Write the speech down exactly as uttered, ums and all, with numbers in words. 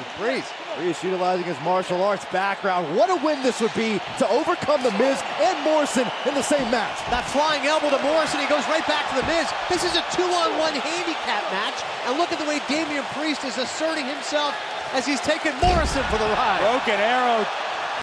Priest. Priest utilizing his martial arts background. What a win this would be to overcome The Miz and Morrison in the same match. That flying elbow to Morrison, he goes right back to The Miz. This is a two-on-one handicap match, and look at the way Damian Priest is asserting himself as he's taking Morrison for the ride. Broken Arrow